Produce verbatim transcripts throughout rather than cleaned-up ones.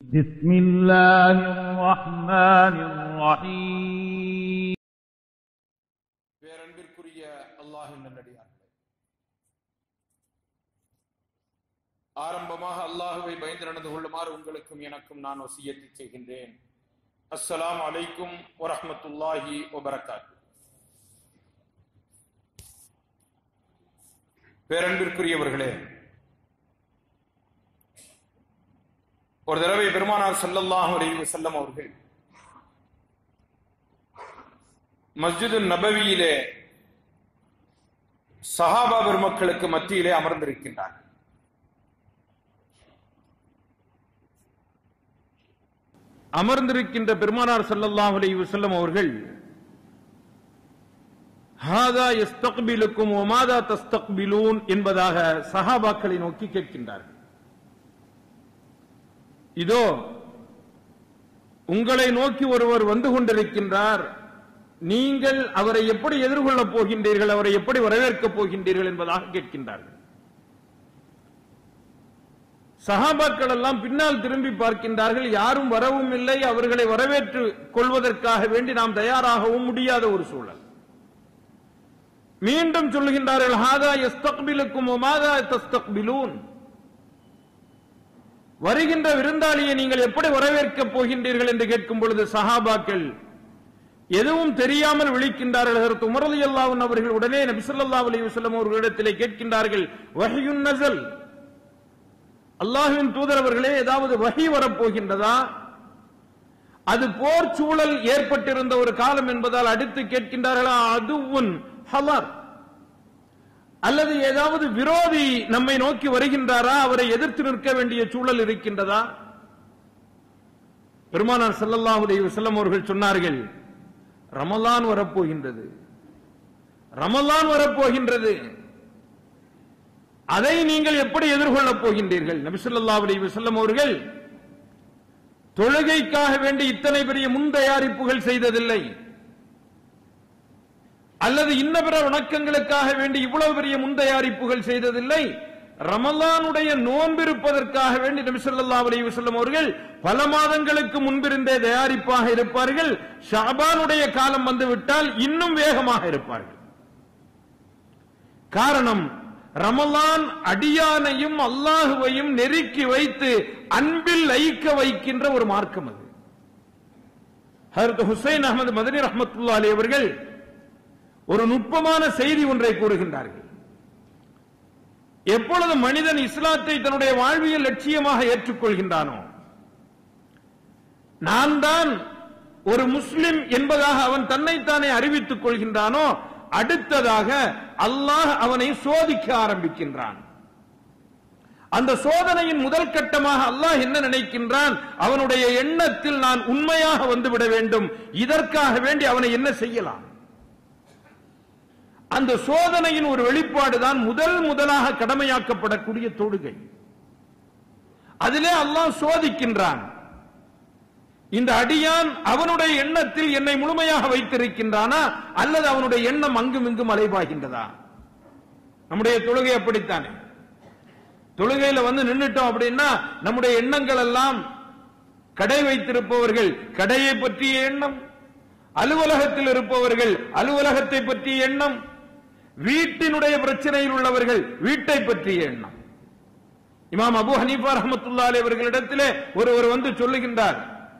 بسم الله الرحمن الرحيم. பேரன்பிற்குரிய அல்லாஹ்வின் நல்லடியார்களே, ஆரம்பமாக அல்லாஹ்வை பயந்து நடந்து கொள்ளுமாறு உங்களுக்கும் எனக்கும் நான் வசியத்தை செய்கின்றேன். அஸ்ஸலாமு அலைக்கும் வரஹ்மத்துல்லாஹி வபரகாத்துஹு. பேரன்பிற்குரியவர்களே, ஒரு தடவை பெருமானார் ஸல்லல்லாஹு அலைஹி வஸல்லம் அவர்கள் மஸ்ஜிது நபவியிலே சஹாபா பெருமக்களுக்கு மத்தியிலே அமர்ந்திருக்கின்றார். அமர்ந்திருக்கின்ற பெருமானார் ஸல்லல்லாஹு அலைஹி வஸல்லம் அவர்கள் ஹாதா யஸ்தக்பிலுக்கும் வமாதா தஸ்தக்பிலூன் என்பதாக சஹாபாக்களை நோக்கி கேட்கின்றார்கள். இதோ உங்களை நோக்கி ஒருவர் வந்து கொண்டிருக்கின்றார், நீங்கள் அவரை எப்படி எதிர்கொள்ளப் போகின்றீர்கள், அவரை எப்படி வரவேற்கப் போகின்றீர்கள் என்பதாக கேட்கின்றார்கள். சஹாபாக்கள் எல்லாம் பின்னால் திரும்பி பார்க்கின்றார்கள். யாரும் வரவும் இல்லை, அவர்களை வரவேற்று கொள்வதற்காக வேண்டி நாம் தயாராகவும் முடியாத ஒரு சூழல். மீண்டும் சொல்லுகின்றார்கள், ஹாதா யஸ்தக்பிலுக்கும் வமாதா தஸ்தக்பிலூன், வருகின்ற விருந்தாளியை நீங்கள் எப்படி வரவேற்கப் போகின்றீர்கள் என்று கேட்கும் பொழுது சஹாபாக்கள் எதுவும் தெரியாமல் விழிக்கின்றார்கள். ஹஜ்ரத் உமர் ரலியல்லாஹு அன்ஹு அவர்கள் உடனே நபி ஸல்லல்லாஹு அலைஹி வஸல்லம் அவர்களிடத்திலே கேட்கின்றார்கள், வஹ்யுன் நஸல், அல்லாஹ்வின் தூதர் அவர்களே, ஏதாவது வஹி வரப்போகின்றதா? அது போர் சூழல் ஏற்பட்டிருந்த ஒரு காலம் என்பதால் அடுத்து கேட்கின்றார்களா, அதுவுன் ஹலர், அல்லது ஏதாவது விரோதி நம்மை நோக்கி வருகின்றாரா, அவரை எதிர்த்து நிற்க வேண்டிய சூழல் இருக்கின்றதா? பெருமானார் ஸல்லல்லாஹு அலைஹி வஸல்லம் அவர்கள் சொன்னார்கள், ரமலான் வரப்போகின்றது, ரமலான் வரப்போகின்றது, அதை நீங்கள் எப்படி எதிர்கொள்ளப் போகின்றீர்கள்? நபி ஸல்லல்லாஹு அலைஹி வஸல்லம் அவர்கள் தொழுகைக்காக வேண்டி இத்தனை பெரிய முன் தயாரிப்புகள் செய்ததில்லை, அல்லது இன்ன பிற வணக்கங்களுக்காக வேண்டி இவ்வளவு பெரிய முன் தயாரிப்புகள் செய்ததில்லை. ரமலானுடைய நோன்பிருப்பதற்காக வேண்டி நபி ஸல்லல்லாஹு அலைஹி வஸல்லம் அவர்கள் பல மாதங்களுக்கு முன்பிருந்தே தயாரிப்பாக இருப்பார்கள். ஷஅபானுடைய காலம் வந்துவிட்டால் இன்னும் வேகமாக இருப்பார்கள். காரணம், ரமலான் அடியானையும் அல்லாஹுவையும் நெருக்கி வைத்து அன்பில் லயிக்க வைக்கின்ற ஒரு மார்க்கம் அது. ஹஜ்ரத் ஹுசைன் அஹ்மத் மதனி ரஹ்மத்துல்லாஹி அலைஹி அவர்கள் ஒரு நுட்பமான செய்தி ஒன்றை கூறுகின்றார்கள். எப்பொழுது மனிதன் இஸ்லாத்தை தன்னுடைய வாழ்வியல் லட்சியமாக ஏற்றுக்கொள்கின்றானோ, நான் தான் ஒரு முஸ்லிம் என்பதாக அவன் தன்னைத்தானே அறிவித்துக் கொள்கின்றானோ, அடுத்ததாக அல்லாஹ் அவனை சோதிக்க ஆரம்பிக்கின்றான். அந்த சோதனையின் முதல் கட்டமாக அல்லாஹ் என்ன நினைக்கின்றான், அவனுடைய எண்ணத்தில் நான் உண்மையாக வந்துவிட வேண்டும், இதற்காக வேண்டி அவனை என்ன செய்யலாம்? அந்த சோதனையின் ஒரு வெளிப்பாடுதான் முதல் முதலாக கடமையாக்கப்படக்கூடிய தொழுகை. அதிலே அல்லாஹ் சோதிக்கின்றான், இந்த அடியான் அவனுடைய எண்ணத்தில் என்னை முழுமையாக வைத்திருக்கின்றானா, அல்லது அவனுடைய எண்ணம் அங்கும் இங்கும் அலைபாகின்றதா? நம்முடைய தொழுகை அப்படித்தானே. தொழுகையில வந்து நின்னுட்டோம் அப்படின்னா நம்முடைய எண்ணங்கள் எல்லாம், கடை வைத்திருப்பவர்கள் கடையை பற்றிய எண்ணம், அலுவலகத்தில் இருப்பவர்கள் அலுவலகத்தை பற்றிய எண்ணம், வீட்டினுடைய பிரச்சனையில் உள்ளவர்கள் வீட்டை பற்றிய எண்ணம். இமாம் அபூ ஹனீஃபா ரஹ்மத்துல்லாஹி அலைஹி அவர்களிடத்திலே ஒருவர் வந்து சொல்லுகின்றார்,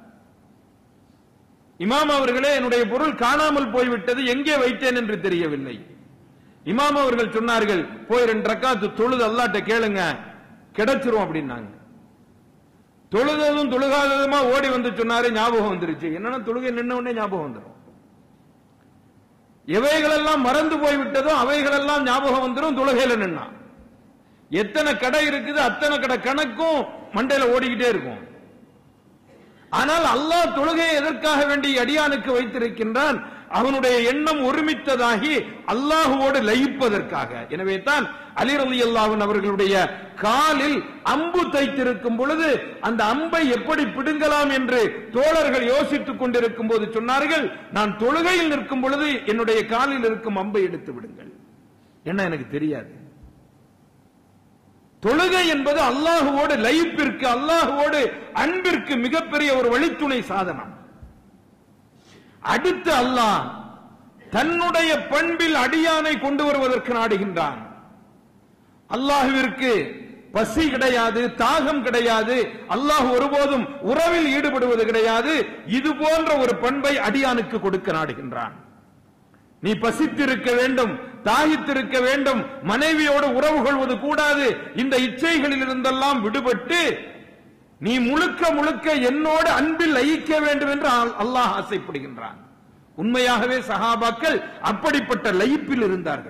இமாம் அவர்களே, என்னுடைய பொருள் காணாமல் போய்விட்டது, எங்கே வைத்தேன் என்று தெரியவில்லை. இமாம் அவர்கள் சொன்னார்கள், போய் ரெண்டு ரக்காத்து தொழுது அல்லாஹ்ட்ட கேளுங்க, கிடைச்சிரும் அப்படின்னாங்க. தொழுததும் தொழுகாததுமா ஓடி வந்து சொன்னாரு, ஞாபகம் வந்துருச்சு. என்னன்னா தொழுகை நின்ன உடனே ஞாபகம் வந்துடும். எவைகளெல்லாம் மறந்து போய்விட்டதோ அவைகளெல்லாம் ஞாபகம் வந்துடும் தொழுகையில நின்னா. எத்தனை கடை இருக்குது அத்தனை கடை கணக்கும் மண்டையில ஓடிக்கிட்டே இருக்கும். ஆனால் அல்லாஹ் தொழுகையை எதற்காக வேண்டி அடியானுக்கு வைத்திருக்கின்றான்? அவனுடைய எண்ணம் ஒருமித்ததாகி அல்லாஹுவோடு லயிப்பதற்காக. எனவே தான் அலி ரலியல்லாஹு அன்ஹு அவர்களுடைய காலில் அம்பு தைத்திருக்கும் பொழுது அந்த அம்பை எப்படி பிடுங்கலாம் என்று தோழர்கள் யோசித்துக் கொண்டிருக்கும் போது சொன்னார்கள், நான் தொழுகையில் நிற்கும் பொழுது என்னுடைய காலில் இருக்கும் அம்பை எடுத்து விடுங்கள், என்ன எனக்கு தெரியாது. தொழுகை என்பது அல்லாஹுவோடு லயிப்பிற்கு, அல்லாஹுவோடு அன்பிற்கு மிகப்பெரிய ஒரு வழித்துணை சாதனம். அடுத்து அல்லாஹ் தன்னுடைய பண்பில் அடியானை கொண்டு வருவதற்கு நாடுகின்றான். அல்லாஹுவிற்கு பசி கிடையாது, தாகம் கிடையாது, அல்லாஹ் ஒருபோதும் உறவில் ஈடுபடுவது கிடையாது. இது போன்ற ஒரு பண்பை அடியானுக்கு கொடுக்க நாடுகின்றான். நீ பசித்திருக்க வேண்டும், தாகித்திருக்க வேண்டும், மனைவியோடு உறவு கொள்வது கூடாது, இந்த இச்சைகளில் இருந்தெல்லாம் விடுபட்டு நீ முழுக்க முழுக்க என்னோடு அன்பில் லயிக்க வேண்டும் என்று அல்லாஹ் ஆசைப்படுகின்றான். உண்மையாகவே சஹாபாக்கள் அப்படிப்பட்ட லயிப்பில் இருந்தார்கள்.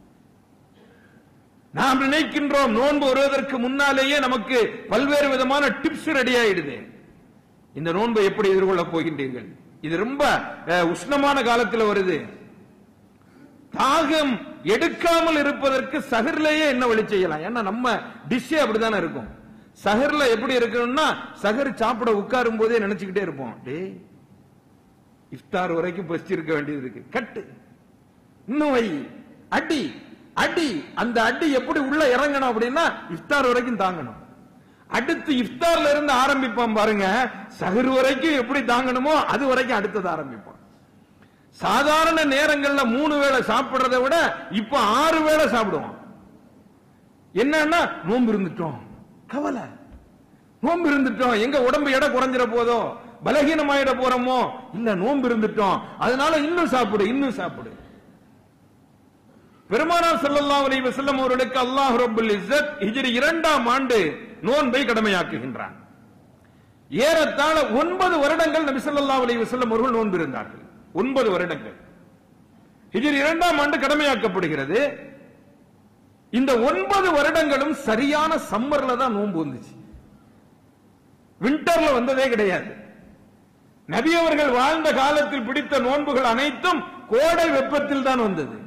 நாம் நினைக்கின்றோம் நோன்பு வருவதற்கு முன்னாலேயே நமக்கு பல்வேறு விதமான டிப்ஸ் ரெடி ஆயிடுது. இந்த நோன்பை எப்படி எதிர்கொள்ளப் போகின்றீர்கள்? இது ரொம்ப உஷ்ணமான காலத்தில் வருது. தாகம் எடுக்காமல் இருப்பதற்கு சஹர்லயே என்ன வழி செய்யலாம்? ஏன்னா நம்ம டிஷ்ஷே அப்படித்தானே இருக்கும். சஹர்ல எப்படி இருக்கணும்னா, சஹர் சாப்பிட உட்காரும் போதே நினைச்சுக்கிட்டே இருப்போம், டே இஃப்தார் வரைக்கும் பசி இருக்க வேண்டியது இருக்கு, கட்டு இன்னும் வை, அடி அடி. அந்த அடி எப்படி உள்ள இறங்கணும் அப்படின்னா இஃப்தார் வரைக்கும் தாங்கணும். அடுத்து இஃப்தார்ல இருந்து ஆரம்பிப்போம் பாருங்க, சஹர் வரைக்கும் எப்படி தாங்கணுமோ அது வரைக்கும் அடுத்தது ஆரம்பிப்போம். சாதாரண நேரங்கள்ல மூணு வேளை சாப்பிடுறதை விட இப்ப ஆறு வேளை சாப்பிடுவோம். என்னன்னா நோன்பு இருந்துட்டோம், கவலை, நோன்பு இருந்துட்டோம், எங்க உடம்பு எடை குறைஞ்சிட போதோ, பலகீனமாயிட போறோமோ, இல்ல நோன்பு இருந்துட்டோம், அதனால இன்னும் சாப்பிடு இன்னும் சாப்பிடு. பெருமானார் ஸல்லல்லாஹு அலைஹி வஸல்லம் அவர்களுக்கு அல்லாஹ் ரப்பல் இஸ்ஸத் ஹிஜ்ரி இரண்டாம் ஆண்டு நோன்பை கடமையாக்குகின்றான். ஏறத்தாழ ஒன்பது வருடங்கள் நபி ஸல்லல்லாஹு அலைஹி வஸல்லம் அவர்கள் நோன்பு இருந்தார்கள். ஒன்பது வருடங்கள் ஹிஜ்ரி இரண்டாம் ஆண்டு கடமையாக்கப்படுகிறது. இந்த ஒன்பது வருடங்களும் சரியான சம்மர்ல தான் நோன்பு வந்துச்சு, விண்டர்ல வந்ததே கிடையாது. நபி அவர்கள் வாழ்ந்த காலத்தில் பிடித்த நோன்புகள் அனைத்தும் கோடை வெப்பத்தில் தான் வந்தது.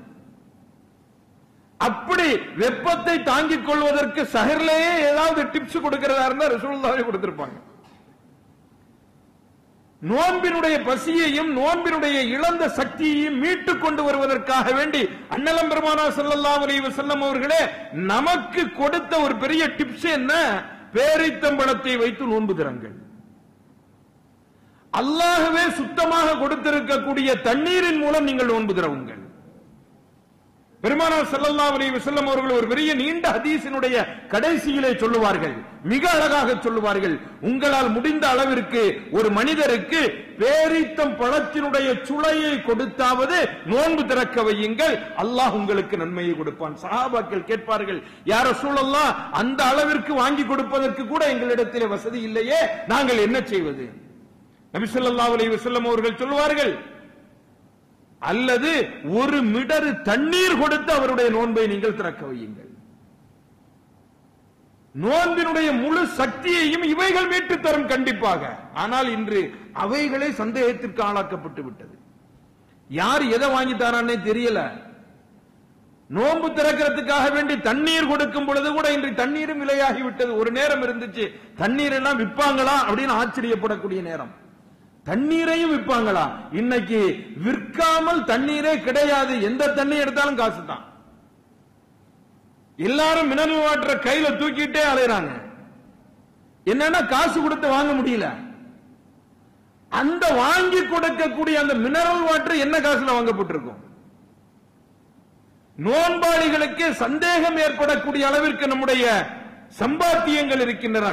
அப்படி வெப்பத்தை தாங்கிக் கொள்வதற்கு சஹர்லேயே ஏதாவது டிப்ஸ் கொடுக்கிறதா இருந்தா ரசூலுல்லாஹி கொடுத்திருப்பாங்க. நோன்பினுடைய பசியையும் நோன்பினுடைய இழந்த சக்தியையும் மீட்டுக் கொண்டு வருவதற்காக வேண்டி அன்னலம் பெருமானார் ஸல்லல்லாஹு அலைஹி வஸல்லம் அவர்களே நமக்கு கொடுத்த ஒரு பெரிய டிப்ஸ் என்ன? பேரித்தம்பழத்தை வைத்து நோன்பு திறங்கள். அல்லாஹ்வே சுத்தமாக கொடுத்திருக்கக்கூடிய தண்ணீரின் மூலம் நீங்கள் நோன்பு திறவுங்கள். பெருமானார் ஸல்லல்லாஹு அலைஹி வஸல்லம் அவர்கள் ஒரு பெரிய நீண்ட ஹதீஸினுடைய கடைசியிலே சொல்லுவார்கள், மிக அழகாக சொல்லுவார்கள், உங்களால் முடிந்த அளவிற்கு ஒரு மனிதருக்கு பேரித்தம் பழத்தினுடைய சுளையை கொடுத்தாவது நோன்பு திறக்க வையுங்கள், அல்லாஹ் உங்களுக்கு நன்மையை கொடுப்பான். சஹாபாக்கள் கேட்பார்கள், யா ரசூலல்லாஹ், அந்த அளவிற்கு வாங்கி கொடுப்பதற்கு கூட எங்களிடத்திலே வசதி இல்லையே, நாங்கள் என்ன செய்வது? நபி ஸல்லல்லாஹு அலைஹி வஸல்லம் அவர்கள் சொல்வார்கள், அல்லது ஒரு மிடரு தண்ணீர் கொடுத்து அவருடைய நோன்பை நீங்கள் திறக்க வையுங்கள். நோன்பினுடைய முழு சக்தியையும் இவைகள் மீட்டு தரும் கண்டிப்பாக. ஆனால் இன்று அவைகளே சந்தேகத்திற்கு ஆளாக்கப்பட்டு விட்டது. யார் எதை வாங்கி தரானே தெரியல. நோன்பு திறக்கிறதுக்காக வேண்டி தண்ணீர் கொடுக்கும் பொழுது கூட இன்று தண்ணீரும் விலையாகி விட்டது. ஒரு நேரம் இருந்துச்சு தண்ணீர் எல்லாம் விற்பாங்களா அப்படின்னு ஆச்சரியப்படக்கூடிய நேரம். தண்ணீரையும் விற்பாங்களா? இன்னைக்கு விற்காமல் தண்ணீரே கிடையாது. எந்த தண்ணி எடுத்தாலும் காசு தான். எல்லாரும் மினரல் வாட்டர் கையில தூக்கிட்டே அலைறாங்க. என்னன்னா காசு கொடுத்து வாங்க முடியல. அந்த வாங்கி கொடுக்கக்கூடிய அந்த மினரல் வாட்டர் என்ன காசுல வாங்கப்பட்டிருக்கும்? நோன்பாளிகளுக்கு சந்தேகம் ஏற்படக்கூடிய அளவிற்கு நம்முடைய சம்பாத்தியங்கள் இருக்கின்றன.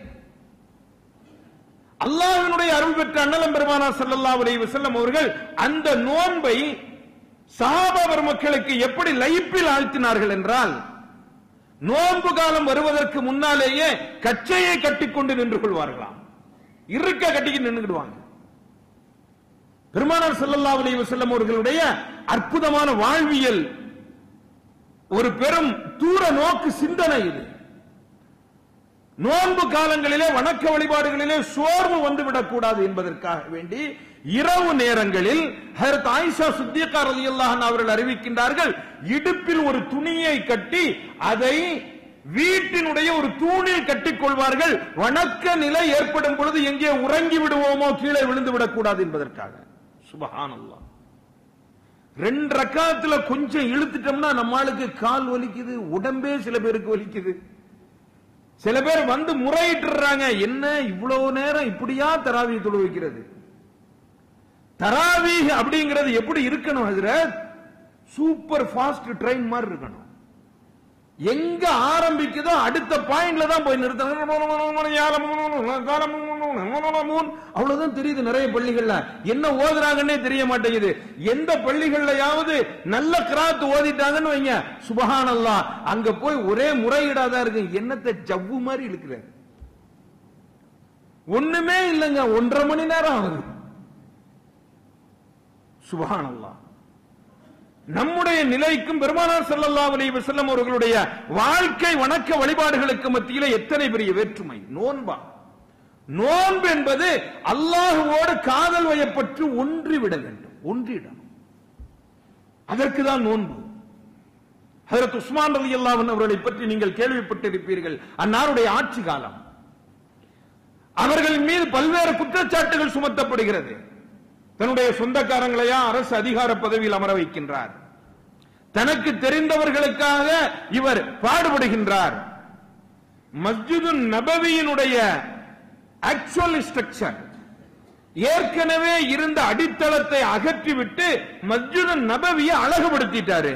அல்லாஹ்வினுடைய அருள் பெற்ற அன்னலம் பெருமானார் ஸல்லல்லாஹு அலைஹி வஸல்லம் அவர்கள் அந்த நோன்பை சஹாபா பெருமக்களுக்கு எப்படி லயிப்பில் ஆழ்த்தினார்கள் என்றால், நோன்பு காலம் வருவதற்கு முன்னாலேயே கச்சையை கட்டிக்கொண்டு நின்று கொள்வார்களாம். இருக்க கட்டிக்கு நின்றுடுவாங்க. பெருமானார் ஸல்லல்லாஹு அலைஹி வஸல்லம் அவர்களுடைய அற்புதமான வாழ்வியல், ஒரு பெரும் தூர நோக்கு சிந்தனை இது. நோன்பு காலங்களிலே வணக்க வழிபாடுகளிலே சோர்வு வந்துவிடக் கூடாது என்பதற்காக வேண்டி இரவு நேரங்களில் ஹஜ்ரத் ஆயிஷா சித்திகா ரலியல்லாஹு அன்ஹா அவர்கள் அறிவிக்கின்றார்கள், இடுப்பில் ஒரு துணியை கட்டி அதை வீட்டினுடைய ஒரு தூணில் கட்டிக் கொள்வார்கள். வணக்க நிலை ஏற்படும் பொழுது எங்கே உறங்கி விடுவோமோ, கீழே விழுந்து விடக் கூடாது என்பதற்காக. சுப்ஹானல்லாஹ். ரெண்டு ரக்காத்துல கொஞ்சம் இழுத்துட்டோம்னா நம்மளுக்கு கால் வலிக்குது, உடம்பே சில பேருக்கு வலிக்குது. சில பேர் வந்து முறையிட்டுறாங்க, என்ன இவ்வளவு நேரம் இப்படியா தராவி தொழு வைக்கிறது? தராவி அப்படிங்கிறது எப்படி இருக்கணும் ஹஜ்ரத்? சூப்பர் ஃபாஸ்ட் ட்ரெயின் மாதிரி இருக்கணும். எங்க ஆரம்பிக்குதோ அடுத்த பாயிண்ட்ல தான் போய் நிறுத்தணும். அவ்வளவுதான் தெரியுது. நிறைய பள்ளிகள்ல என்ன ஓதுறாங்கன்னே தெரிய மாட்டேங்குது. எந்த பள்ளிகள்லயாவது நல்ல கிராத் ஓதிட்டாங்கன்னு வைங்க, சுபஹானல்லாஹ், அங்க போய் ஒரே முறையிடாதான் இருக்கு. என்னத்தை ஜவ்வு மாதிரி இழுக்கிறார். ஒண்ணுமே இல்லைங்க, ஒன்றரை மணி நேரம் ஆகுது. சுபஹானல்லாஹ். நம்முடைய நிலைக்கும் பெருமானார் ஸல்லல்லாஹு அலைஹி வஸல்லம் அவர்களுடைய வாழ்க்கை வணக்க வழிபாடுகளுக்கு மத்தியில எத்தனை பெரிய வேற்றுமை. நோன்பா, நோன்பு என்பது அல்லாஹ்வோடு காதல் வயப்பட்டு ஒன்றிவிட வேண்டும், ஒன்றிடணும். அதற்கு தான் நோன்பு. ஹஜ்ரத் உஸ்மான் ரலியல்லாஹு அன்ஹு அவர்களை பற்றி நீங்கள் கேள்விப்பட்டிருப்பீர்கள். அன்னாருடைய ஆட்சி காலம், அவர்கள் மீது பல்வேறு குற்றச்சாட்டுகள் சுமத்தப்படுகிறது. தன்னுடைய சொந்தக்காரங்களையா அரசு அதிகார பதவியில் அமர வைக்கின்றார். தனக்கு தெரிந்தவர்களுக்காக இவர் பாடுபடுகின்றார். மஸ்ஜிது நபவியினுடைய ஆக்சுவல் ஸ்ட்ரக்சர், ஏற்கனவே இருந்த அடித்தளத்தை அகற்றிவிட்டு மஸ்ஜிது நபவியை அழகுபடுத்திட்டாரு.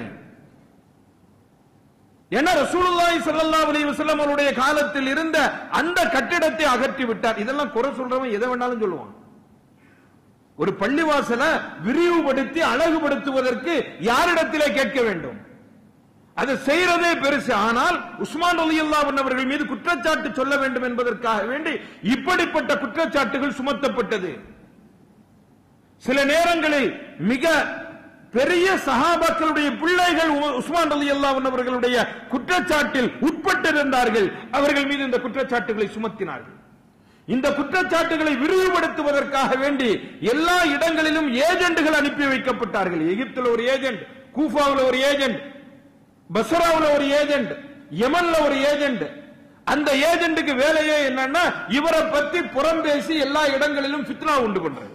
ஏன்னா ரசூலுல்லாஹி ஸல்லல்லாஹு அலைஹி வஸல்லம் அவருடைய காலத்தில் இருந்த அந்த கட்டிடத்தை அகற்றி விட்டார். இதெல்லாம் குறை சொல்றவன் எதை வேணாலும் சொல்லுவான். ஒரு பள்ளிவாசலை விரிவுபடுத்தி அழகுபடுத்துவதற்கு யாரிடத்திலே கேட்க வேண்டும்? அது செய்யறதே பெருசு. ஆனால் உஸ்மான் ரலியல்லாஹு அன்ஹு அவர்கள் மீது குற்றச்சாட்டு சொல்ல வேண்டும் என்பதற்காக வேண்டி இப்படிப்பட்ட குற்றச்சாட்டுகள் சுமத்தப்பட்டது. சில நேரங்களில் மிக பெரிய சஹாபாக்களுடைய பிள்ளைகள் உஸ்மான் ரலியல்லாஹு அன்ஹு அவர்களுடைய குற்றச்சாட்டில் உட்பட்டிருந்தார்கள். அவர்கள் மீது இந்த குற்றச்சாட்டுகளை சுமத்தினார்கள். இந்த குற்றச்சாட்டுகளை விரிவுபடுத்துவதற்காக வேண்டி எல்லா இடங்களிலும் ஏஜென்ட்கள் அனுப்பி வைக்கப்பட்டார்கள். எகிப்தில் ஒரு ஏஜென்ட், கூஃபாவில் ஒரு ஏஜென்ட், பஸ்ராவில் ஒரு ஏஜென்ட், யமன்ல ஒரு ஏஜென்ட். அந்த ஏஜென்ட்டுக்கு வேலையே என்னன்னா இவரை பத்தி புறம் பேசி எல்லா இடங்களிலும் ஃபித்னா உண்டு பண்றது.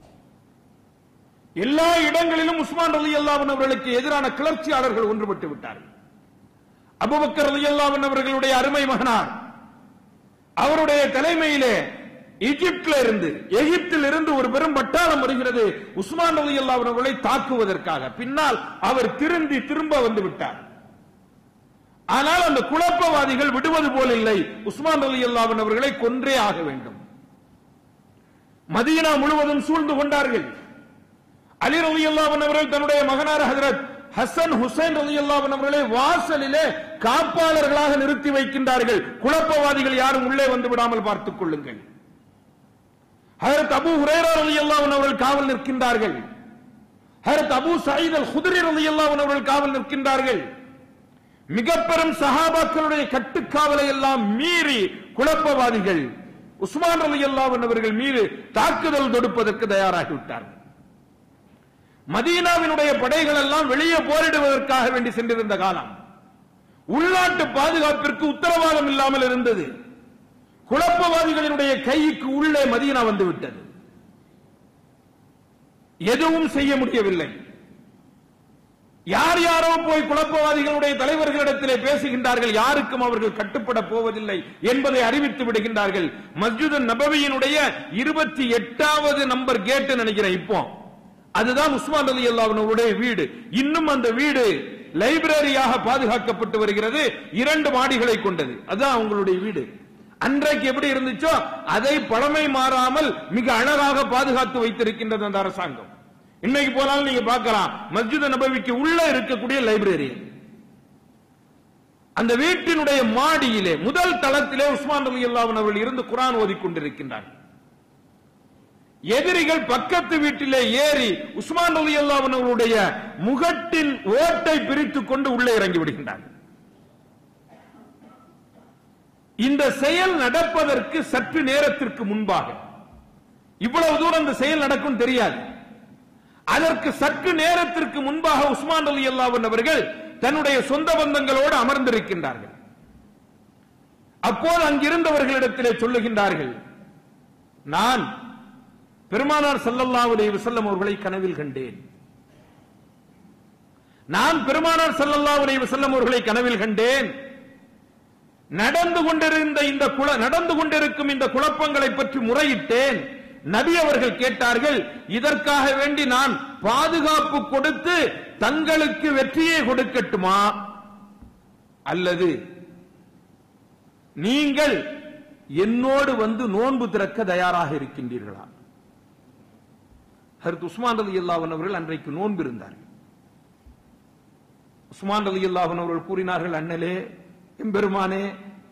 எல்லா இடங்களிலும் உஸ்மான் ரலியல்லாஹு அன்ஹு அவர்களுக்கு எதிரான கிளர்ச்சியாளர்கள் ஒன்றுபட்டு விட்டார்கள். அபூபக்கர் ரலியல்லாஹு அன்ஹு அவர்களுடைய அருமை மகனார், அவருடைய தலைமையிலே ஈஜிப்தில் இருந்து எகிப்தில் இருந்து ஒரு பெரும் பட்டாளம் வருகிறது உஸ்மான் ரலியல்லாஹு அன்ஹு அவர்களை தாக்குவதற்காக. பின்னால் அவர் திரும்பி திரும்ப வந்து விட்டார். ஆனால் அந்த குழப்பவாதிகள் விடுவது போல் இல்லை. உஸ்மான் ரலியல்லாஹு அன்ஹு அவர்களை கொன்றே ஆக வேண்டும். மதீனா முழுவதும் சூழ்ந்து கொண்டார்கள். அலி ரலியல்லாஹு அன்ஹு அவர்கள் தன்னுடைய மகனார் ஹஜ்ரத் ஹசன் ஹுசைன் ரலியல்லாஹு அன்ஹு அவர்களை வாசலிலே காப்பாளர்களாக நிறுத்தி வைக்கின்றார்கள். குழப்பவாதிகள் யாரும் உள்ளே வந்து விடாமல் பார்த்துக் கொள்ளுங்கள். ஹஜ்ரத் அபூ ஹுரைரா ரலியல்லாஹு அன்ஹு அவர்கள் காவல் நிற்கின்றார்கள். ஹஜ்ரத் அபூ சயீத் அல் குத்ரி ரலியல்லாஹு அன்ஹு அவர்கள் காவல் நிற்கின்றார்கள். மிக பெரும் சஹாபாக்களுடைய கட்டுக்காவலை எல்லாம் மீறி குழப்பவாதிகள் உஸ்மான் ரலியல்லாஹு அன்ஹு அவர்கள் மீது தாக்குதல் தொடுப்பதற்கு தயாராகிவிட்டார்கள். மதீனாவினுடைய படைகள் எல்லாம் வெளியே போரிடுவதற்காக வேண்டி சென்றிருந்த காலம். உள்நாட்டு பாதுகாப்பிற்கு உத்தரவாதம் இல்லாமல் இருந்தது. குழப்பவாதிகளினுடைய கைக்கு உள்ளே மதீனா வந்து விட்டது. எதுவும் செய்ய முடியவில்லை. யார் யாரோ போய் குழப்பவாதிகளுடைய தலைவர்களிடத்திலே பேசுகின்றார்கள். யாருக்கும் அவர்கள் கட்டுப்பட போவதில்லை என்பதை அறிவித்து விடுகின்றார்கள். மஸ்ஜிது நபவியினுடைய இருபத்தி எட்டாவது நம்பர் கேட் நினைக்கிறேன் இப்போ, அதுதான் உஸ்மான் ரலியல்லாஹு அன்ஹு அவருடைய வீடு. இன்னும் அந்த வீடு லைப்ரரியாக பாதுகாக்கப்பட்டு வருகிறது. இரண்டு மாடிகளை கொண்டது. அதுதான் அவங்களுடைய வீடு. அன்றைக்கு எப்படி இருந்துச்சோ அதை பழமை மாறாமல் மிக அழகாக பாதுகாத்து வைத்திருக்கின்றது அந்த அரசாங்கம். இன்னைக்கு போனாலும் நீங்க பார்க்கலாம், மஸ்ஜித் நபவிக்கு உள்ள இருக்கக்கூடிய லைப்ரரி. அந்த வீட்டினுடைய மாடியிலே முதல் தளத்திலே உஸ்மான் ரலியல்லாஹு அன்ஹு அவர்கள் இருந்து குர்ஆன் ஓதிக்கொண்டிருக்கின்றார்கள். எதிரிகள் பக்கத்து வீட்டிலே ஏறி உஸ்மான் ரலியல்லாஹு அன்ஹு அவருடைய முகட்டின் ஓட்டை பிரித்துக் கொண்டு உள்ளே இறங்கி விடுகின்றார்கள். இந்த செயல் நடப்பதற்கு சற்று நேரத்திற்கு முன்பாக, இவ்வளவு தூரம் இந்த செயல் நடக்கும் தெரியாது, அதற்கு சற்று நேரத்திற்கு முன்பாக உஸ்மான் ரலியல்லாஹு அன்ஹு அவர்கள் தன்னுடைய சொந்த பந்தங்களோடு அமர்ந்திருக்கின்றார்கள். அப்போது அங்கிருந்தவர்களிடத்திலே சொல்லுகின்றார்கள், நான் பெருமானார் ஸல்லல்லாஹு அலைஹி வஸல்லம் அவர்களை கனவில் கண்டேன். நான் பெருமானார் ஸல்லல்லாஹு அலைஹி வஸல்லம் அவர்களை கனவில் கண்டேன். நடந்து கொண்டிருந்த இந்த நடந்து கொண்டிருக்கும் இந்த குழப்பங்களை பற்றி முறையிட்டேன். நபி அவர்கள் கேட்டார்கள், இதற்காக வேண்டி நான் பாதுகாப்பு கொடுத்து தங்களுக்கு வெற்றியை கொடுக்கட்டுமா, அல்லது நீங்கள் என்னோடு வந்து நோன்பு திறக்க தயாராக இருக்கின்றீர்களா? ஹஜ்ரத் உஸ்மான் ரலியல்லாஹு அன்ஹு அவர்கள் அன்றைக்கு நோன்பு இருந்தார்கள். உஸ்மான் ரலியல்லாஹு அன்ஹு அவர்கள் கூறினார்கள், அண்ணலே, எம்பெருமானே,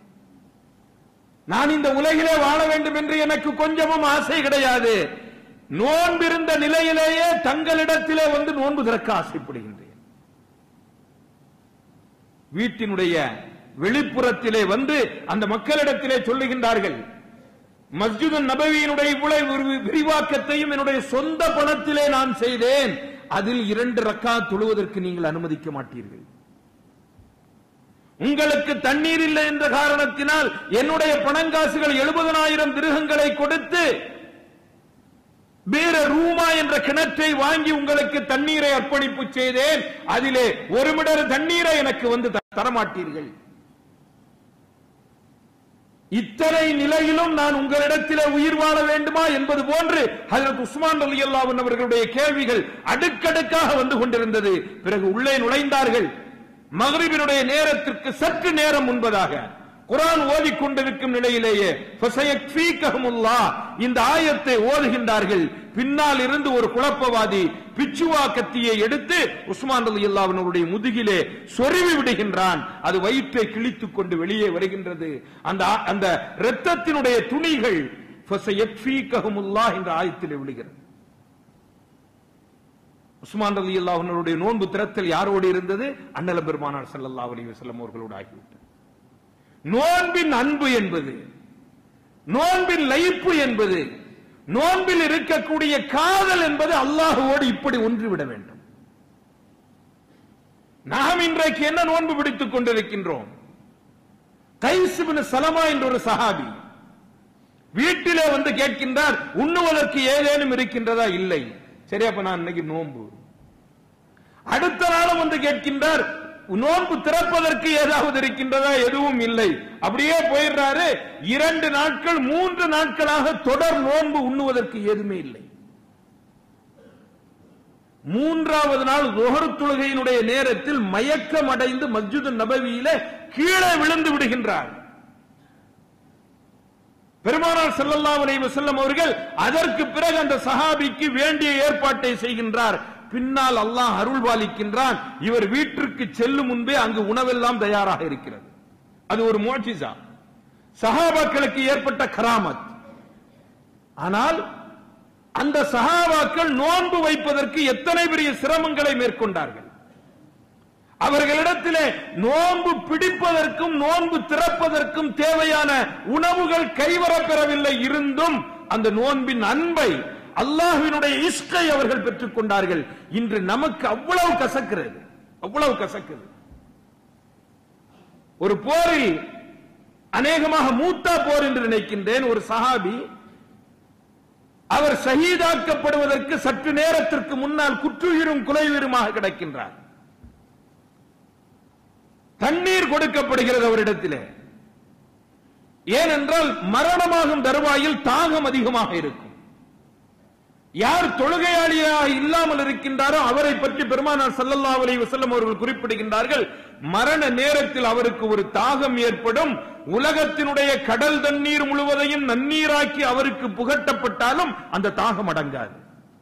நான் இந்த உலகிலே வாழ வேண்டும் என்று எனக்கு கொஞ்சமும் ஆசை கிடையாது. நோன்பிருந்த நிலையிலேயே தங்களிடத்திலே வந்து நோன்பு திறக்க ஆசைப்படுகின்றேன். வீட்டினுடைய வெளிப்புறத்திலே வந்து அந்த மக்களிடத்திலே சொல்லுகின்றார்கள், மஸ்ஜிது நபவியினுடைய இவ்வளவு விரிவாக்கத்தையும் என்னுடைய சொந்த பணத்திலே நான் செய்தேன், அதில் இரண்டு ரக்காத் தொழுவதற்கு நீங்கள் அனுமதிக்க மாட்டீர்கள். உங்களுக்கு தண்ணீர் இல்லை என்ற காரணத்தினால் என்னுடைய பணங்காசுகள் எழுபதனாயிரம் திருகங்களை கொடுத்து வேற ரூமா என்ற கிணற்றை வாங்கி உங்களுக்கு தண்ணீரை அர்ப்பணிப்பு செய்தேன், அதிலே ஒரு மிடர் தண்ணீரை எனக்கு வந்து தரமாட்டீர்கள். இத்தனை நிலையிலும் நான் உங்களிடத்திலே உயிர் வாழ வேண்டுமா என்பது போன்று ஹஜ்ரத் உஸ்மான் ரலியல்லாஹு அன்ஹு அவர்களுடைய கேள்விகள் அடுக்கடுக்காக வந்து கொண்டிருந்தது. பிறகு உள்ளே நுழைந்தார்கள். மக்ரிபினுடைய நேரத்திற்கு சற்று நேரம் முன்பதாக குர்ஆன் ஓதிக்கொண்டிருக்கும் நிலையிலேயே ஃபஸயக்ஃபீகஹுமுல்லாஹ் இந்த ஆயத்தை ஓதுகின்றார்கள். பின்னால் இருந்து ஒரு குழப்பவாதி பிச்சுவா கத்தியை எடுத்து உஸ்மான் ரலியல்லாஹு அன்ஹுடைய முதுகிலே சொருவி விடுகின்றான். அது வயிற்றை கிழித்துக் கொண்டு வெளியே வருகின்றது. அந்த அந்த இரத்தத்தினுடைய துணிகள் ஃபஸயக்ஃபீகஹுமுல்லாஹ் என்ற ஆயத்திலே விழுகிறது. உஸ்மான் ரலியல்லாஹு அன்ஹுடைய நோன்பு திறத்தல் யாரோடு இருந்தது? அண்ணல் பெருமானார் ஸல்லல்லாஹு அலைஹி வஸல்லம் அவர்களோடு ஆகிவிட்டது. நோன்பின் அன்பு என்பது, நோன்பின் லயிப்பு என்பது, நோன்பில் இருக்கக்கூடிய காதல் என்பது அல்லாஹ்வோடு இப்படி ஒன்றிவிட வேண்டும். நாம் இன்றைக்கு என்ன நோன்பு பிடித்துக் கொண்டிருக்கின்றோம்? கைஸ் இப்னு சலமா என்ற ஒரு சஹாபி வீட்டிலே வந்து கேட்கின்றார், உண்ணுவதற்கு ஏதேனும் இருக்கின்றதா? இல்லை. சரி, அப்ப நான் இன்னைக்கு நோன்பு. அடுத்த நாளும் வந்து கேட்கின்றார், நோன்பு திறப்பதற்கு ஏதாவது இருக்கின்றதா? எதுவும் இல்லை. அப்படியே போயிடுறாரு. இரண்டு நாட்கள் மூன்று நாட்களாக தொடர் நோன்பு, உண்ணுவதற்கு எதுவுமே இல்லை. மூன்றாவது நாள் ظுஹர் தொழுகையினுடைய நேரத்தில் மயக்கம் அடைந்து மஸ்ஜிது நபவியில கீழே விழுந்து விடுகின்றார். பெருமானார் ஸல்லல்லாஹு அலைஹி வஸல்லம் அவர்கள் அதற்கு பிறகு அந்த சஹாபிக்கு வேண்டிய ஏற்பாட்டை செய்கின்றார். பின்னால் அல்லாஹ் அருள் பாலிக்கின்றான். இவர் வீட்டிற்கு செல்லும் முன்பே அங்கு உணவெல்லாம் தயாராக இருக்கிறது. அது ஒரு முஅஜிஸா, சஹாபாக்களுக்கு ஏற்பட்ட கராமத். ஆனால் அந்த சஹாபாக்கள் நோன்பு வைப்பதற்கு எத்தனை பெரிய சிரமங்களை மேற்கொண்டார்கள். அவர்களிடத்திலே நோன்பு பிடிப்பதற்கும் நோன்பு திறப்பதற்கும் தேவையான உணவுகள் கைவரப்பெறவில்லை. இருந்தும் அந்த நோன்பின் அன்பை, அல்லாஹ்வினுடைய இஷ்கை அவர்கள் பெற்றுக் கொண்டார்கள். இன்று நமக்கு அவ்வளவு கசக்கிறது, அவ்வளவு கசக்குது. ஒரு போரில், அநேகமாக மூத்தா போர் என்று நினைக்கின்றேன், ஒரு சஹாபி அவர் ஷஹீதாக்கப்படுவதற்கு சற்று நேரத்திற்கு முன்னால் குற்றுயிரும் குலையுயிருமாக கிடக்கின்றார். தண்ணீர் கொடுக்கப்படுகிறது அவரிடத்திலே. ஏனென்றால் மரணமாகும் தருவாயில் தாகம் அதிகமாக இருக்கும். யார் தொழுகையாளியாக இல்லாமல் இருக்கின்றாரோ அவரை பற்றி பெருமானார் ஸல்லல்லாஹு அலைஹி வஸல்லம் அவர்கள் குறிப்பிடுகின்றார்கள், மரண நேரத்தில் அவருக்கு ஒரு தாகம் ஏற்படும். உலகத்தினுடைய கடல் தண்ணீர் முழுவதையும் நன்னீராக்கி அவருக்கு புகட்டப்பட்டாலும் அந்த தாகம் அடங்காது.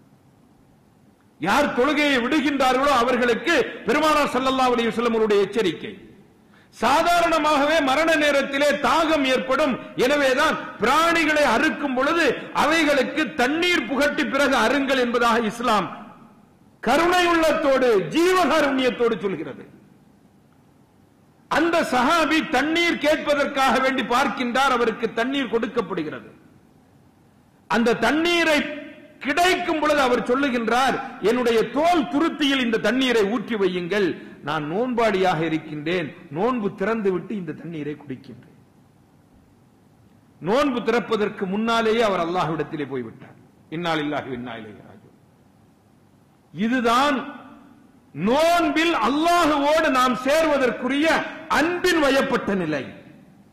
யார் தொழுகையை விடுகின்றார்களோ அவர்களுக்கு பெருமானார் ஸல்லல்லாஹு அலைஹி வஸல்லம் அவருடைய எச்சரிக்கை. சாதாரணமாகவே மரண நேரத்திலே தாகம் ஏற்படும். எனவேதான் பிராணிகளை அறுக்கும் பொழுது அவைகளுக்கு தண்ணீர் புகட்டி பிறகு அருங்கள் என்பதாக இஸ்லாம் கருணை உள்ளத்தோடு ஜீவகாருண்யத்தோடு சொல்கிறது. அந்த சஹாபி தண்ணீர் கேட்பதற்காக வேண்டி பார்க்கின்றார். அவருக்கு தண்ணீர் கொடுக்கப்படுகிறது. அந்த தண்ணீரை கிடைக்கும் பொழுது அவர் சொல்லுகின்றார், என்னுடைய தோல் துருத்தியில் இந்த தண்ணீரை ஊற்றி வையுங்கள், நான் நோன்பாடியாக இருக்கின்றேன், நோன்பு திறந்து விட்டு இந்த தண்ணீரை குடிக்கின்றேன். நோன்பு திறப்பதற்கு முன்னாலேயே அவர் அல்லாஹ்விடத்திலே போய்விட்டார். இன்னா லில்லாஹி வ இன்னா இலைஹி ராஜிஊன். இதுதான் நோன்பில் அல்லாஹ்வோடு நாம் சேர்வதற்குரிய அன்பின் வயப்பட்ட நிலை.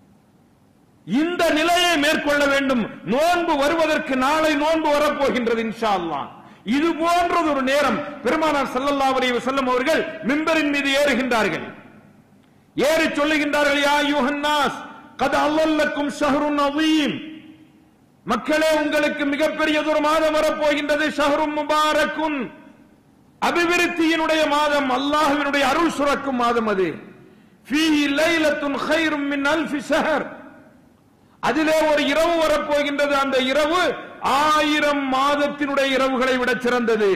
இந்த நிலையை மேற்கொள்ள வேண்டும். நோன்பு வருவதற்கு நாளை நோன்பு வரப்போகின்றது இன்ஷா அல்லாஹ். இது போன்றது ஒரு நேரம் பெருமானார் ஸல்லல்லாஹு அலைஹி வஸல்லம் அவர்கள் மிம்பரின் மீது ஏறுகின்றார்கள். ஏறி சொல்லுகின்றார்கள், யா அய்யுஹன்னாஸ் கத் அல்லல்லக்கும் ஷஹ்ருன் அதீம், மக்களே உங்களுக்கு மிகப்பெரியதொரு மாதம் வரப்போகின்றது. ஷஹ்ரும் முபாரக்குன், அபிவிருத்தியினுடைய மாதம், அல்லாஹ்வினுடைய அருள் சுரக்கும் மாதம் அது. ஃபீஹி லைலத்துன் கைரும் மின் அல்ஃபி ஷஹர், அதிலே ஒரு இரவு வரப்போகின்றது. அந்த இரவு ஆயிரம் மாதத்தினுடைய இரவுகளை விட சிறந்தது.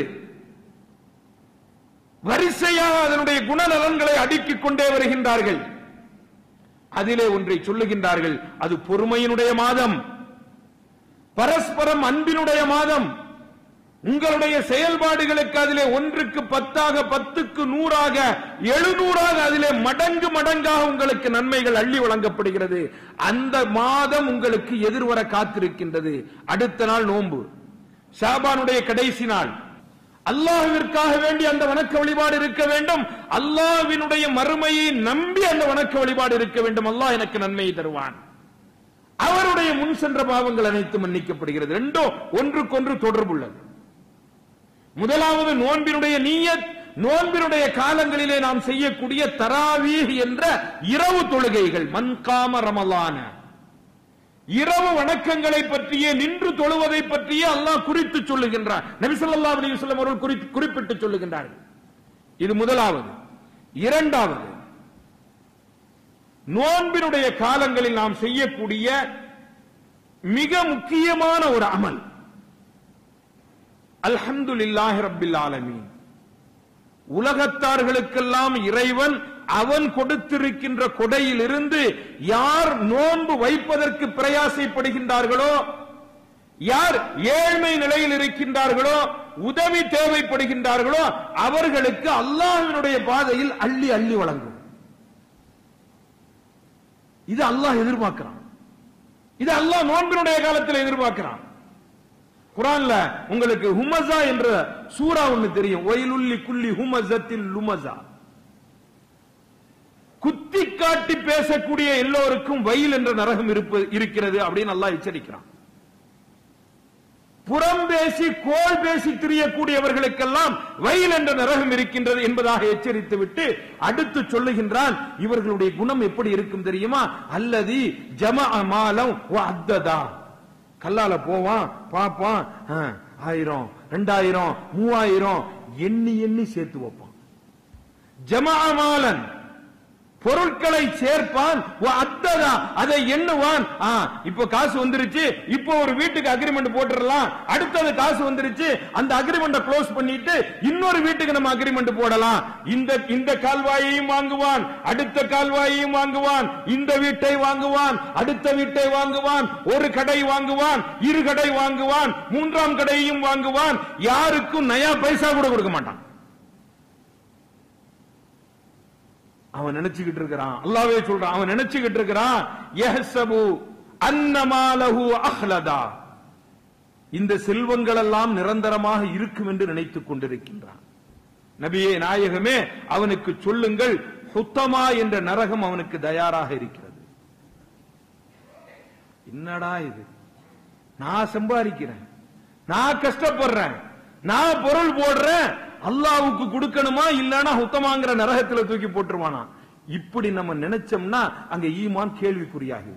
வரிசையாக அதனுடைய குணநலன்களை அடுக்கிக் கொண்டே வருகின்றார்கள். அதிலே ஒன்றை சொல்லுகின்றார்கள், அது பொறுமையினுடைய மாதம், பரஸ்பரம் அன்பினுடைய மாதம். உங்களுடைய செயல்பாடுகளுக்கு அதிலே ஒன்றுக்கு பத்தாக, பத்துக்கு நூறாக, எழுநூறாக, அதிலே மடங்கு மடங்காக உங்களுக்கு நன்மைகள் அள்ளி வழங்கப்படுகிறது. அந்த மாதம் உங்களுக்கு எதிர்வர காத்திருக்கின்றது. அடுத்த நாள் நோன்பு, ஷாபானுடைய கடைசி நாள். அல்லாஹ்விற்காக வேண்டி அந்த வணக்க வழிபாடு இருக்க வேண்டும். அல்லாஹ்வினுடைய மறுமையை நம்பி அந்த வணக்க வழிபாடு இருக்க வேண்டும். அல்லாஹ் எனக்கு நன்மையை தருவான். அவருடைய முன் சென்ற பாவங்கள் அனைத்து மன்னிக்கப்படுகிறது. ரெண்டோ ஒன்றுக்கொன்று தொடர்புள்ளது. முதலாவது நோன்பினுடைய நீயத், நோன்பினுடைய காலங்களிலே நாம் செய்யக்கூடிய தராவீஹ் என்ற இரவு தொழுகைகள். மன்காம ரமலான, இரவு வணக்கங்களை பற்றிய, நின்று தொழுவதை பற்றிய அல்லாஹ் குறித்து சொல்லுகின்றார். நபி ஸல்லல்லாஹு அலைஹி வஸல்லம் அவர்கள் குறிப்பிட்டு சொல்லுகின்றார்கள். இது முதலாவது. இரண்டாவது, நோன்பினுடைய காலங்களில் நாம் செய்யக்கூடிய மிக முக்கியமான ஒரு அமல் அல்ஹம்துலில்லாஹி ரப்பில் ஆலமீன். உலகத்தார்களுக்கெல்லாம் இறைவன் அவன் கொடுத்திருக்கின்ற கொடையில் இருந்து யார் நோன்பு வைப்பதற்கு பிரயாசைப்படுகின்றார்களோ, யார் ஏழ்மை நிலையில் இருக்கின்றார்களோ, உதவி தேவைப்படுகின்றார்களோ, அவர்களுக்கு அல்லாஹ்வினுடைய பாதையில் அள்ளி அள்ளி வழங்கும். இது அல்லாஹ் எதிர்பார்க்கிறான். இது அல்லாஹ் நோன்பினுடைய காலத்தில் எதிர்பார்க்கிறான். குர்ஆன்ல உங்களுக்கு ஹுமஸா என்ற சூரா ஒன்னு தெரியும். வயலுல்லி குல்லி ஹுமஸத்தில் லுமஸா, குத்தி காட்டி பேசக்கூடிய எல்லோருக்கும் வயல் என்ற நரகம் இருக்கிறது அப்படின்னு அல்லாஹ் எச்சரிக்கிறான். புறம் பேசி கோல் பேசி திரியக்கூடியவர்களுக்கெல்லாம் வயல் என்ற நரகம் இருக்கின்றது என்பதாக எச்சரித்து விட்டு அடுத்து சொல்லுகின்றான், இவர்களுடைய குணம் எப்படி இருக்கும் தெரியுமா? அல்லதி ஜமஅ மாலம் வ அத்ததா, கல்லால போவான், பாப்பான், ஆயிரம், ரெண்டாயிரம், மூவாயிரம் எண்ணி எண்ணி சேர்த்து வைப்பான். ஜமஅ மாலன், பொருட்களை சேர்ப்பான், அத்ததா அதை எண்ணுவான். இப்ப காசு வந்துருச்சு, இப்போ ஒரு வீட்டுக்கு அக்ரிமெண்ட் போட்டுடலாம், அடுத்தது காசு வந்துருச்சு, அந்த அக்ரிமெண்ட் க்ளோஸ் பண்ணிட்டு இன்னொரு வீட்டுக்கு நம்ம அக்ரிமெண்ட் போடலாம். இந்த இந்த கால்வாயையும் வாங்குவான், அடுத்த கால்வாயையும் வாங்குவான், இந்த வீட்டை வாங்குவான், அடுத்த வீட்டை வாங்குவான், ஒரு கடை வாங்குவான், இரு கடை வாங்குவான், மூன்றாம் கடையையும் வாங்குவான். யாருக்கும் நயா பைசா கூட கொடுக்க மாட்டான். அவன் நினைச்சுக்கிட்டு இருக்கிறான், அல்லாஹ்வே சொல்றான், அவன் நினைச்சுக்கிட்டு இருக்கிறான், யஹ்சபு அன்னமா லஹு அஹ்லதா, இந்த செல்வங்கள் எல்லாம் நிரந்தரமாக இருக்கும் என்று நினைத்துக் கொண்டிருக்கின்றான். நபியே நாயகமே, அவனுக்கு சொல்லுங்கள், ஹுத்தமா என்ற நரகம் அவனுக்கு தயாராக இருக்கிறது. என்னடா இது? நான் சம்பாதிக்கிறேன், நான் கஷ்டப்படுறேன், நான் பொருள் போடுறேன், அல்லாஹ்வுக்கு கொடுக்கணுமா, இல்லனா ஹுத்தமாங்கிற நரகத்தில் தூக்கி போட்டுருவானா? இப்படி நம்ம நினைச்சோம்னா அங்க ஈமான் கேள்விக்குறியாகி.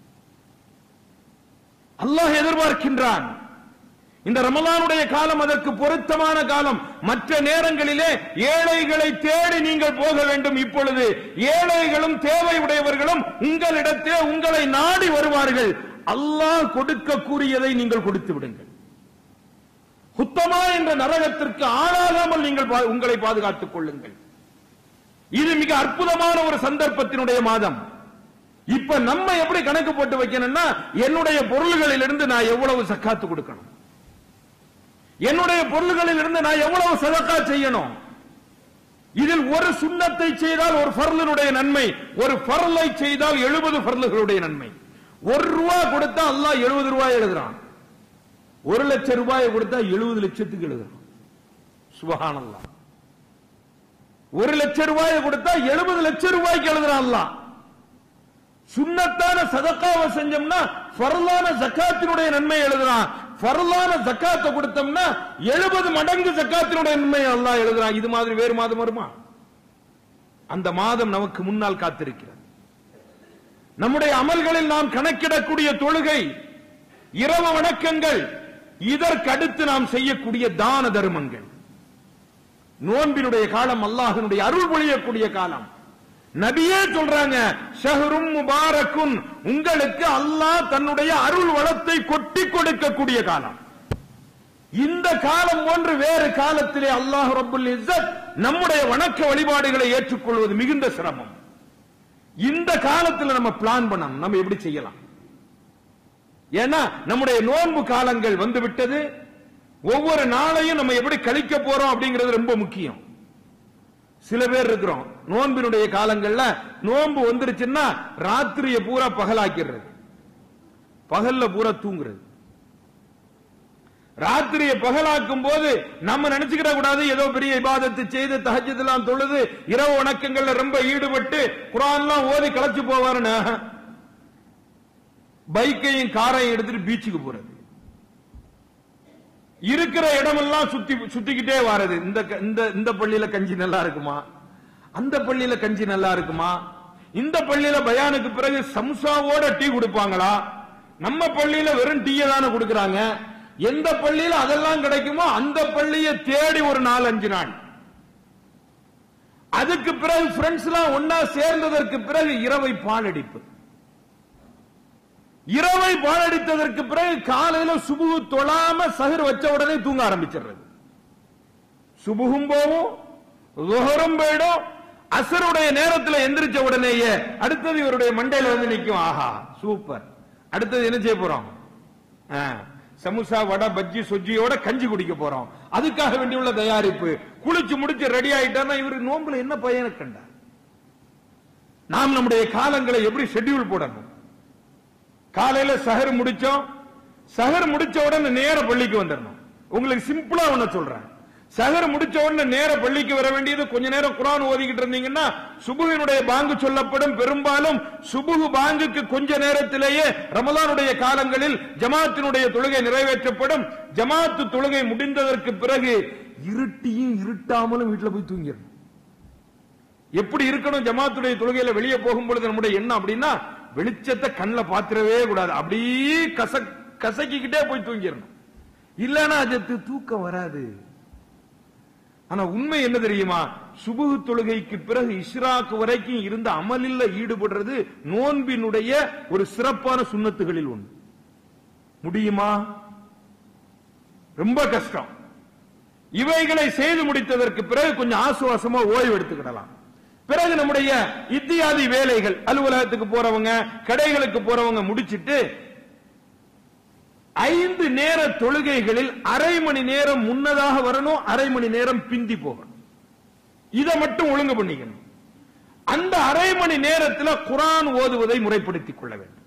அல்லாஹ் எதிர்பார்க்கின்றான். இந்த ரமலானுடைய காலம் அதற்கு பொருத்தமான காலம். மற்ற நேரங்களிலே ஏழைகளை தேடி நீங்கள் போக வேண்டும். இப்பொழுது ஏழைகளும் தேவை உடையவர்களும் உங்களிடத்தே உங்களை நாடி வருவார்கள். அல்லாஹ் கொடுக்கக்கூடியதை நீங்கள் கொடுத்து விடுங்கள். ஹுத்தமா என்ற நரகத்திற்கு ஆளாகாமல் நீங்கள் உங்களை பாதுகாத்துக் கொள்ளுங்கள். இது மிக அற்புதமான ஒரு சந்தர்ப்பத்தினுடைய மாதம். இப்ப நம்ம எப்படி கணக்கு போட்டு வைக்கணும்னா, என்னுடைய பொருள்களில் இருந்து நான் எவ்வளவு சக்காத்து கொடுக்கணும், என்னுடைய பொருள்களில் இருந்து நான் எவ்வளவு சதக்கா செய்யணும். இதில் ஒரு சுன்னத்தை செய்தால் ஒரு ஃபர்லினுடைய நன்மை, ஒரு ஃபர்லை செய்தால் எழுபது ஃபர்லுகளுடைய நன்மை. ஒரு ரூபா கொடுத்தா அல்லாஹ் எழுபது ரூபாய் எழுதுறான். ஒரு லட்சம் ரூபாயை கொடுத்தா எழுபது லட்சத்துக்கு எழுதுறான். சுப்ஹானல்லாஹ். ஒரு லட்சம் ரூபாயை கொடுத்தா எழுபது லட்சம் ரூபாய்க்கு எழுதுறான் அல்லாஹ். சுன்னத்தான சதக்காவை செஞ்சோம்னா ஃபர்லான ஜக்காத்தினுடைய நன்மை எழுதுறான். ஃபர்லான ஜக்காத்தை கொடுத்தோம்னா எழுபது மடங்கு ஜக்காத்தினுடைய நன்மை அல்லாஹ் எழுதுறான். இது மாதிரி வேறு மாதம் வருமா? அந்த மாதம் நமக்கு முன்னால் காத்திருக்கிறது. நம்முடைய அமல்களில் நாம் கணக்கிடக்கூடிய தொழுகை, இரவு வணக்கங்கள், இதற்கடுத்து நாம் செய்யக்கூடிய தான தர்மங்கள். நோன்பினுடைய காலம் அல்லாஹ்வினுடைய அருள் பொழியக்கூடிய காலம். நபியே சொல்றாங்க, ஷஹ்ரும் முபாரக்குன், உங்களுக்கு அல்லாஹ் தன்னுடைய அருள் வளத்தை கொட்டி கொடுக்கக்கூடிய காலம். இந்த காலம் போன்று வேறு காலத்திலே அல்லாஹ் ரப்புல் இஸ்ஸத் நம்முடைய வணக்க வழிபாடுகளை ஏற்றுக்கொள்வது மிகுந்த சிரமம். இந்த காலத்தில் நம்ம பிளான் பண்ணணும், நம்ம எப்படி செய்யலாம். ஏன்னா நம்முடைய நோன்பு காலங்கள் வந்து விட்டது. ஒவ்வொரு நாளையும் நம்ம எப்படி கழிக்க போறோம் அப்படிங்கிறது ரொம்ப முக்கியம். சில பேர் இருக்கிறோம், நோன்பினுடைய காலங்கள்ல நோன்பு வந்துருச்சுன்னா ராத்திரிய பூரா பகலாக்கிறது, பகல்ல பூரா தூங்குறது. ராத்திரியை பகலாக்கும் போது நம்ம நினைச்சுக்கிட கூடாது ஏதோ பெரிய இபாதத்து செய்து தஹஜ்ஜுத் எல்லாம் தொழுது இரவு வணக்கங்கள்ல ரொம்ப ஈடுபட்டு குர்ஆன்லாம் ஓதி களைச்சு போவாருன்னு பைக்கையும் காரையும் எடுத்துட்டு பீச்சுக்கு போறது, இருக்கிற இடமெல்லாம் சுத்தி சுத்திக்கிட்டே வாரது. இந்த இந்த பள்ளியில கஞ்சி நல்லா இருக்குமா, அந்த பள்ளியில கஞ்சி நல்லா இருக்குமா, இந்த பள்ளியில பயானுக்கு பிறகு சம்சாவோட டீ கொடுப்பாங்களா, நம்ம பள்ளியில வெறும் டீயை தானே கொடுக்கறாங்க, எந்த பள்ளியில அதெல்லாம் கிடைக்குமோ அந்த பள்ளியை தேடி ஒரு நாலு அஞ்சு நாள். அதுக்கு பிறகு ஃப்ரெண்ட்ஸ் எல்லாம் ஒன்னா சேர்ந்ததற்கு பிறகு இரவை பாலடிப்பு. இரவை பாலடித்ததற்கு பிறகு காலையில சுபுகு தொழாம சஹர் வச்ச உடனே தூங்க ஆரம்பிச்சிடுறது. சுபுகும் போகும், லுஹரும் போயிடும், அசருடைய நேரத்தில் எந்திரிச்ச உடனேயே அடுத்தது இவருடைய மண்டையில வந்து நிற்கும், ஆஹா சூப்பர், அடுத்தது என்ன செய்ய போறோம், சமுசா வடை பஜ்ஜி சொஜ்ஜியோட கஞ்சி குடிக்க போறோம். அதுக்காக வேண்டியுள்ள தயாரிப்பு. குளிச்சு முடிச்சு ரெடி ஆயிட்டா இவரு நோம்புல என்ன பயனை கண்டார். நாம் நம்முடைய காலங்களை எப்படி ஷெட்யூல் போடணும். காலையில சஹர் முடிச்சோம், சஹர் முடிச்ச உடனே நேர பள்ளிக்கு வந்துடணும். உங்களுக்கு சிம்பிளா ஒண்ணு சொல்றேன், சஹர் முடிச்ச உடனே நேர பள்ளிக்கு வர வேண்டியது. கொஞ்ச நேரம் குர்ஆன் ஓதிக்கிட்டு இருந்தீங்கன்னா சுபுகினுடைய பாங்கு சொல்லப்படும். பெரும்பாலும் சுபுகு பாங்குக்கு கொஞ்ச நேரத்திலேயே ரமலானுடைய காலங்களில் ஜமாத்தினுடைய தொழுகை நிறைவேற்றப்படும். ஜமாத்து தொழுகை முடிந்ததற்கு பிறகு இருட்டியும் இருட்டாமலும் வீட்டுல போய் தூங்கிடணும். எப்படி இருக்கணும் ஜமாத்துடைய தொழுகையில வெளியே போகும் பொழுது நம்முடைய எண்ணம் அப்படின்னா, வெளிச்சத்தை கண்ணில் பாத்திரவே கூடாது, அப்படியே கச கசக்கிக்கிட்டே போய் தூங்கிடணும். இல்லன்னா அது தூக்கம் வராது. ஆனா உண்மை என்ன தெரியுமா, சுபுகு தொழுகைக்கு பிறகு இஷ்ராக் வரைக்கும் இருந்த அமலில் ஈடுபடுறது நோன்பினுடைய ஒரு சிறப்பான சுன்னத்துகளில் ஒன்று. முடியுமா? ரொம்ப கஷ்டம். இவைகளை செய்து முடித்ததற்கு பிறகு கொஞ்சம் ஆசுவாசமா ஓய்வு எடுத்துக்கிடலாம். பிறகு நம்முடைய இத்தியாதி வேலைகள், அலுவலகத்துக்கு போறவங்க, கடைகளுக்கு போறவங்க முடிச்சிட்டு ஐந்து நேர தொழுகைகளில் அரை மணி நேரம் முன்னதாக வரணும், அரை மணி நேரம் பிந்தி போகணும். இதை மட்டும் ஒழுங்கு பண்ணிக்கணும். அந்த அரை மணி நேரத்தில் குர்ஆன் ஓதுவதை முறைப்படுத்திக் கொள்ள வேண்டும்.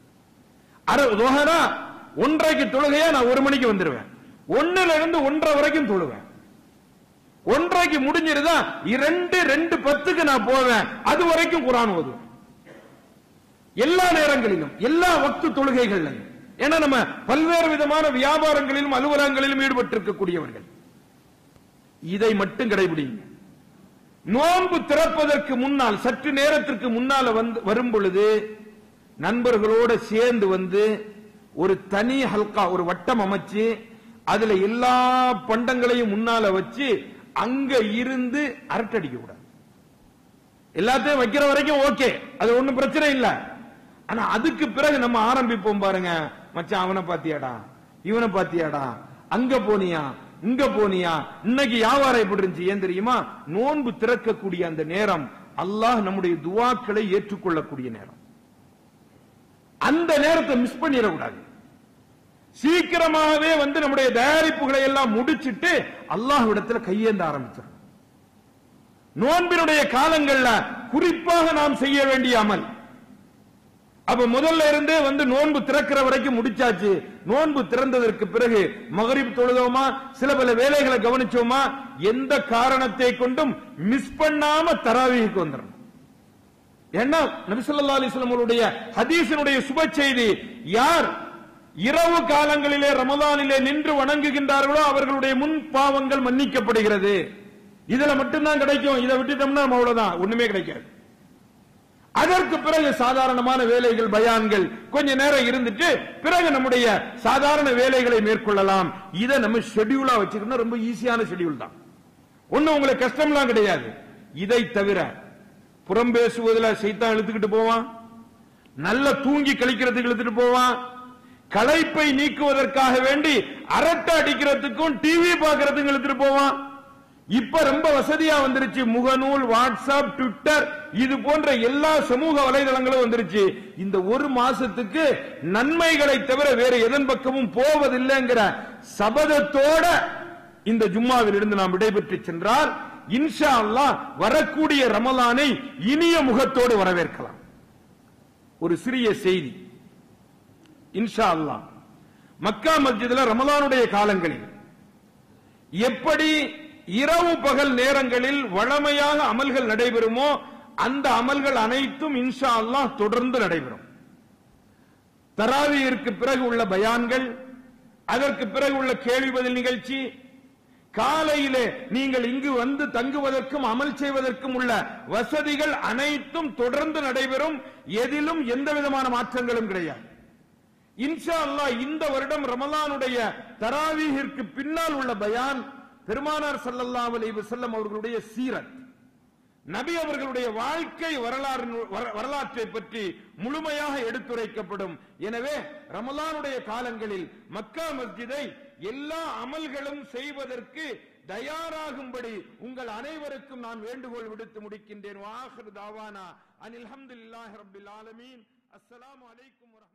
ஒன்றைக்கு தொழுகையா நான் ஒரு மணிக்கு வந்துருவேன், ஒன்னுல இருந்து ஒன்றரை வரைக்கும் தொழுவேன். ஒன்றைக்கு முடிஞ்சிருதா இரண்டு ரெண்டு பத்துக்கு நான் போவேன், அது வரைக்கும் குர்ஆன் ஓதுவேன். எல்லா நேரங்களிலும் எல்லா வக்து தொழுகைகளிலும். ஏன்னா நம்ம பல்வேறு விதமான வியாபாரங்களிலும் அலுவலகங்களிலும் ஈடுபட்டிருக்கக்கூடியவர்கள். இதை மட்டும் கடைபிடிங்க. நோன்பு திறப்பதற்கு முன்னால் சற்று நேரத்திற்கு முன்னால வந்து வரும் பொழுது நண்பர்களோடு சேர்ந்து வந்து ஒரு தனி ஹல்கா, ஒரு வட்டம் அமைச்சு அதுல எல்லா பண்டங்களையும் முன்னால வச்சு அங்க இருந்து அரட்டடிக்க கூடாது. எல்லாத்தையும் வைக்கிற வரைக்கும் ஓகே, அது ஒண்ணும் பிரச்சனை இல்ல. ஆனா அதுக்கு பிறகு நம்ம ஆரம்பிப்போம் பாருங்க, மச்சான் அவனை பாத்தியாடா, இவனை பாத்தியாடா, அங்க போனியா, இங்க போனியா, இன்னைக்கு வியாபாரம் எப்படி இருந்துச்சு. ஏன் தெரியுமா, நோன்பு திறக்கக்கூடிய அந்த நேரம் அல்லாஹ் நம்முடைய துஆக்களை ஏற்றுக்கொள்ளக்கூடிய நேரம். அந்த நேரத்தை மிஸ் பண்ணிடக்கூடாது. சீக்கிரமாகவே வந்து நம்முடைய தயாரிப்புகளை எல்லாம் முடிச்சிட்டு அல்லாஹ்விடத்துல கையேந்த ஆரம்பிச்சிடும். நோன்பினுடைய காலங்கள்ல குறிப்பாக நாம் செய்ய வேண்டிய அமல். அப்ப முதல்ல இருந்தே வந்து நோன்பு திறக்கிற வரைக்கும் முடிச்சாச்சு. நோன்பு திறந்ததற்கு பிறகு மகரிப் தொழுதோமா, சில பல வேலைகளை கவனிச்சோமா, எந்த காரணத்தை கொண்டும் மிஸ் பண்ணாம தராவீஹுக்கு வந்துடணும். ஏன்னா நபி ஸல்லல்லாஹு அலைஹி வஸல்லம் அவருடைய ஹதீஸினுடைய சுப செய்தி, யார் இரவு காலங்களிலே ரமலானிலே நின்று வணங்குகின்றார்களோ அவர்களுடைய முன் பாவங்கள் மன்னிக்கப்படுகிறது. இதுல மட்டும்தான் கிடைக்கும். இதை விட்டுட்டோம்னா நம்ம அவ்வளவுதான், ஒண்ணுமே கிடைக்காது. அதற்கு பிறகு சாதாரணமான வேலைகள், பயான்கள் கொஞ்ச நேரம் இருந்துட்டு பிறகு நம்முடைய சாதாரண வேலைகளை மேற்கொள்ளலாம். இதை நம்ம ஷெட்யூலா வச்சுக்கணும். ரொம்ப ஈஸியான ஷெட்யூல் தான், ஒண்ணு உங்களுக்கு கஷ்டம்லாம் கிடையாது. இதை தவிர புறம் பேசுவதில் சைத்தான் இழுத்துக்கிட்டு போவான், நல்ல தூங்கி கழிக்கிறதுக்கு இழுத்துட்டு போவான், களைப்பை நீக்குவதற்காக வேண்டி அரட்டை அடிக்கிறதுக்கும் டிவி பார்க்கறதுக்கு இழுத்துட்டு போவான். இப்ப ரொம்ப வசதியா வந்துருச்சு, முகநூல், வாட்ஸ்அப், ட்விட்டர், இது போன்ற எல்லா சமூக வலைதளங்களும் வந்துருச்சு. இந்த ஒரு மாசத்துக்கு நன்மைகளை தவிர வேற எதன் பக்கமும் போவதில்லைங்கிற சபதத்தோட இந்த ஜும்மாவில் இருந்து நாம் விடைபெற்று சென்றால் இன்ஷா அல்லாஹ் வரக்கூடிய ரமலானை இனிய முகத்தோடு வரவேற்கலாம். ஒரு சிறிய செய்தி, இன்ஷா அல்லாஹ் மக்கா மஸ்ஜிதுல ரமலானுடைய காலங்களில் எப்படி இரவு பகல் நேரங்களில் வழமையாக அமல்கள் நடைபெறுமோ அந்த அமல்கள் அனைத்தும் இன்ஷா அல்லாஹ் தொடர்ந்து நடைபெறும். தராவியிற்கு பிறகு உள்ள பயான்கள், அதற்கு பிறகு உள்ள கேள்வி பதில் நிகழ்ச்சி, காலையிலே நீங்கள் இங்கு வந்து தங்குவதற்கும் அமல் செய்வதற்கும் உள்ள வசதிகள் அனைத்தும் தொடர்ந்து நடைபெறும். எதிலும் எந்த விதமான மாற்றங்களும் கிடையாது. இன்ஷா அல்லாஹ் இந்த வருடம் ரமலானுடைய தராவீஹிற்கு பின்னால் உள்ள பயான் பெருமானார் ஸல்லல்லாஹு அலைஹி வஸல்லம் அவர்களுடைய சீரத், நபி அவர்களுடைய வாழ்க்கை வரலாறு வரலாற்றை பற்றி முழுமையாக எடுத்துரைக்கப்படும். எனவே ரமலானுடைய காலங்களில் மக்கா மஸ்ஜிதை எல்லா அமல்களும் செய்வதற்கு தயாராகும்படி உங்கள் அனைவருக்கும் நான் வேண்டுகோள் விடுத்து முடிக்கின்றேன். வாஹிரு தாவானா அனில் ஹம்துலில்லாஹி ரப்பில் ஆலமீன். அஸ்ஸலாமு அலைக்கும்.